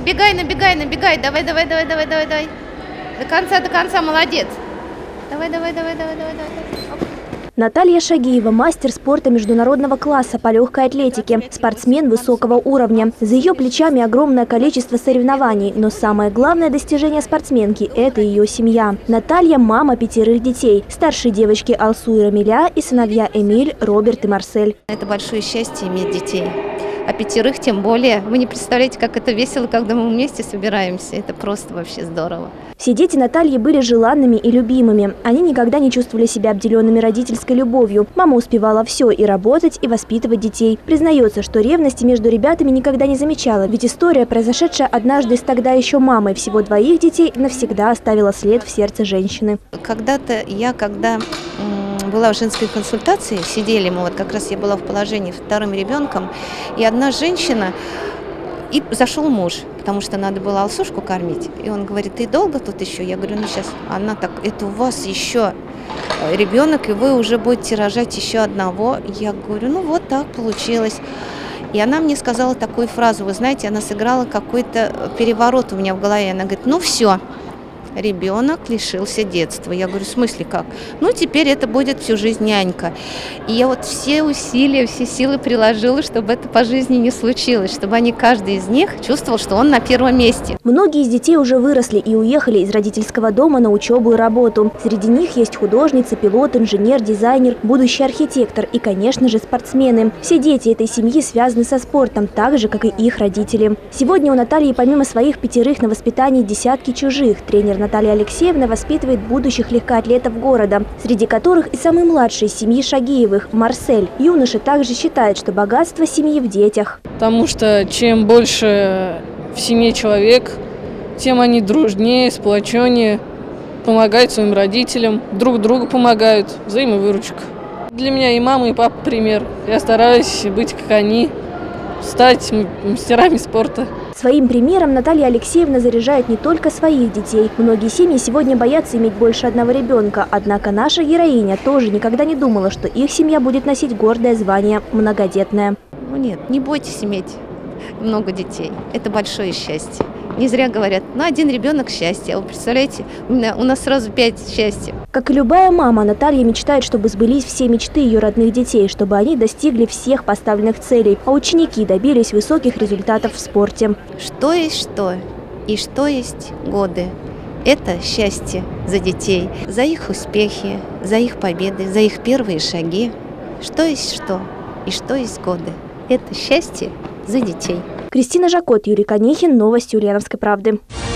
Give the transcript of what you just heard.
Набегай, набегай, набегай. Давай, давай, давай, давай, давай, давай. До конца, молодец. Давай, давай, давай, давай, давай, давай. Оп. Наталья Шагиева – мастер спорта международного класса по легкой атлетике, спортсмен высокого уровня. За ее плечами огромное количество соревнований, но самое главное достижение спортсменки – это ее семья. Наталья – мама 5 детей. Старшие девочки Алсу и Рамиля и сыновья Эмиль, Роберт и Марсель. Это большое счастье иметь детей. А 5 тем более. Вы не представляете, как это весело, когда мы вместе собираемся. Это просто вообще здорово. Все дети Натальи были желанными и любимыми. Они никогда не чувствовали себя обделенными родительской любовью. Мама успевала все – и работать, и воспитывать детей. Признается, что ревности между ребятами никогда не замечала, ведь история, произошедшая однажды с тогда еще мамой всего 2 детей, навсегда оставила след в сердце женщины. Когда была в женской консультации, сидели мы, вот как раз я была в положении 2-м ребенком, и одна женщина, и зашел муж, потому что надо было Алсушку кормить, и он говорит: ты долго тут еще? Я говорю: ну сейчас. Она так: это у вас еще ребенок, и вы уже будете рожать еще одного. Я говорю: ну вот так получилось. И она мне сказала такую фразу, вы знаете, она сыграла какой-то переворот у меня в голове. Она говорит: ну все. Ребенок лишился детства. Я говорю: в смысле как? Ну, теперь это будет всю жизнь нянька. И я вот все усилия, все силы приложила, чтобы это по жизни не случилось, чтобы каждый из них чувствовал, что он на первом месте. Многие из детей уже выросли и уехали из родительского дома на учебу и работу. Среди них есть художница, пилот, инженер, дизайнер, будущий архитектор и, конечно же, спортсмены. Все дети этой семьи связаны со спортом, так же, как и их родители. Сегодня у Натальи помимо своих 5 на воспитании десятки чужих. Тренер Наталья Алексеевна воспитывает будущих легкоатлетов города, среди которых и самый младший из семьи Шагиевых – Марсель. Юноша также считает, что богатство семьи в детях. Потому что чем больше в семье человек, тем они дружнее, сплоченнее, помогают своим родителям, друг другу помогают, взаимовыручка. Для меня и мама, и папа пример. Я стараюсь быть как они, стать мастерами спорта. Своим примером Наталья Алексеевна заряжает не только своих детей. Многие семьи сегодня боятся иметь больше одного ребенка. Однако наша героиня тоже никогда не думала, что их семья будет носить гордое звание «многодетная». Ну нет, не бойтесь иметь много детей. Это большое счастье. Не зря говорят: ну, 1 ребенок – счастье. А вы представляете, у нас сразу 5 счастья. Как и любая мама, Наталья мечтает, чтобы сбылись все мечты ее родных детей, чтобы они достигли всех поставленных целей, а ученики добились высоких результатов в спорте. Что есть что, и что есть годы. Это счастье за детей, за их успехи, за их победы, за их первые шаги. Что есть что, и что есть годы. Это счастье за детей. Кристина Жакот, Юрий Конихин. Новости Ульяновской правды.